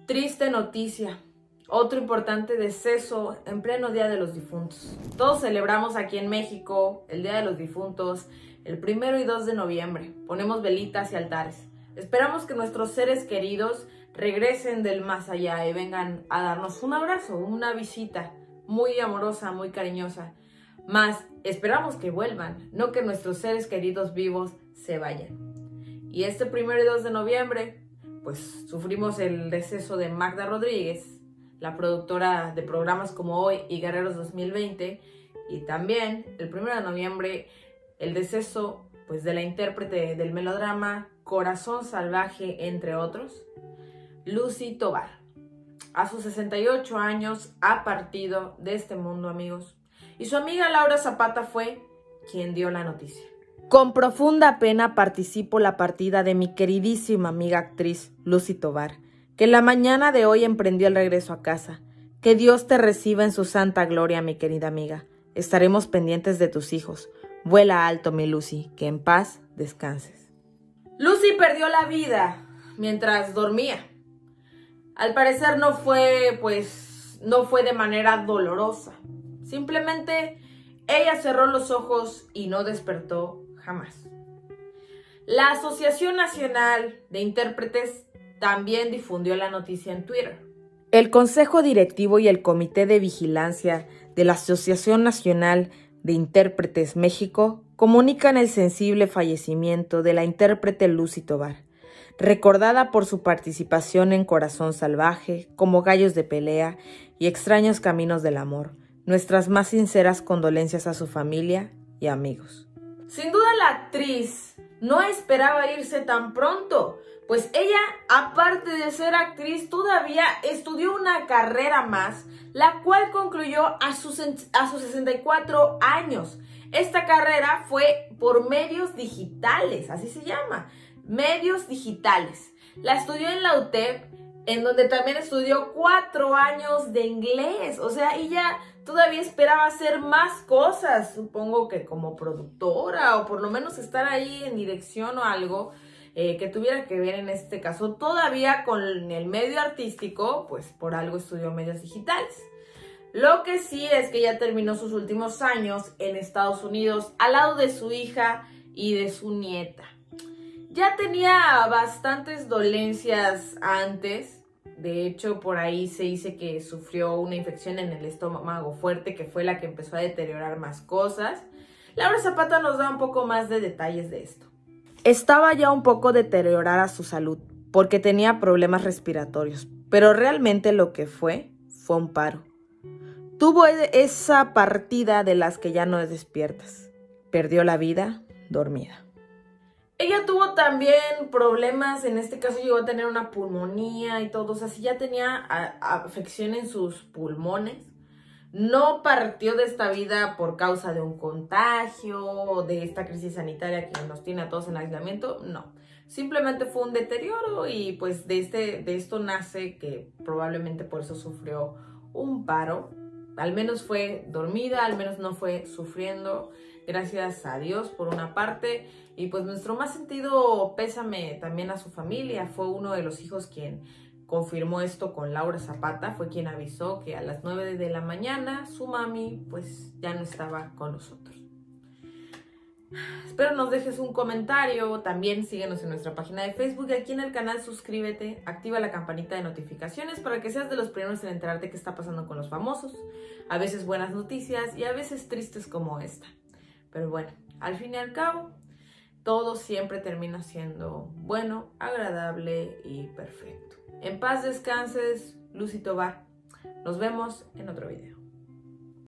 Triste noticia, otro importante deceso en pleno Día de los Difuntos. Todos celebramos aquí en México el Día de los Difuntos el 1 y 2 de noviembre. Ponemos velitas y altares. Esperamos que nuestros seres queridos regresen del más allá y vengan a darnos un abrazo, una visita muy amorosa, muy cariñosa. Más esperamos que vuelvan, no que nuestros seres queridos vivos se vayan. Y este 1 y 2 de noviembre, pues sufrimos el deceso de Magda Rodríguez, la productora de programas como Hoy y Guerreros 2020, y también el 1 de noviembre el deceso pues de la intérprete del melodrama Corazón Salvaje, entre otros, Lucy Tovar. A sus 68 años ha partido de este mundo, amigos, y su amiga Laura Zapata fue quien dio la noticia. Con profunda pena participo la partida de mi queridísima amiga actriz Lucy Tovar, que en la mañana de hoy emprendió el regreso a casa. Que Dios te reciba en su santa gloria, mi querida amiga. Estaremos pendientes de tus hijos. Vuela alto, mi Lucy, que en paz descanses. Lucy perdió la vida mientras dormía. Al parecer no fue de manera dolorosa. Simplemente ella cerró los ojos y no despertó jamás. La Asociación Nacional de Intérpretes también difundió la noticia en Twitter. El Consejo Directivo y el Comité de Vigilancia de la Asociación Nacional de Intérpretes México comunican el sensible fallecimiento de la intérprete Lucy Tovar, recordada por su participación en Corazón Salvaje, Como Gallos de Pelea y Extraños Caminos del Amor. Nuestras más sinceras condolencias a su familia y amigos. Sin duda la actriz no esperaba irse tan pronto, pues ella, aparte de ser actriz, todavía estudió una carrera más, la cual concluyó a sus 64 años. Esta carrera fue por medios digitales, así se llama, medios digitales. La estudió en la UTEP, en donde también estudió 4 años de inglés. O sea, ella todavía esperaba hacer más cosas, supongo que como productora o por lo menos estar ahí en dirección o algo que tuviera que ver en este caso. Todavía con el medio artístico, pues por algo estudió medios digitales. Lo que sí es que ya terminó sus últimos años en Estados Unidos al lado de su hija y de su nieta. Ya tenía bastantes dolencias antes. De hecho, por ahí se dice que sufrió una infección en el estómago fuerte, que fue la que empezó a deteriorar más cosas. Laura Zapata nos da un poco más de detalles de esto. Estaba ya un poco deteriorada su salud, porque tenía problemas respiratorios, pero realmente lo que fue un paro. Tuvo esa partida de las que ya no despiertas. Perdió la vida dormida. Ella tuvo también problemas, en este caso llegó a tener una pulmonía y todo, o sea, sí ya tenía afección en sus pulmones. No partió de esta vida por causa de un contagio o de esta crisis sanitaria que nos tiene a todos en aislamiento, no. Simplemente fue un deterioro y pues de esto nace que probablemente por eso sufrió un paro. Al menos fue dormida, al menos no fue sufriendo. Gracias a Dios por una parte, y pues nuestro más sentido pésame también a su familia. Fue uno de los hijos quien confirmó esto con Laura Zapata, fue quien avisó que a las 9 de la mañana su mami pues ya no estaba con nosotros. Espero nos dejes un comentario, también síguenos en nuestra página de Facebook y aquí en el canal suscríbete, activa la campanita de notificaciones para que seas de los primeros en enterarte qué está pasando con los famosos, a veces buenas noticias y a veces tristes como esta. Pero bueno, al fin y al cabo, todo siempre termina siendo bueno, agradable y perfecto. En paz descanses, Lucy Tovar. Nos vemos en otro video.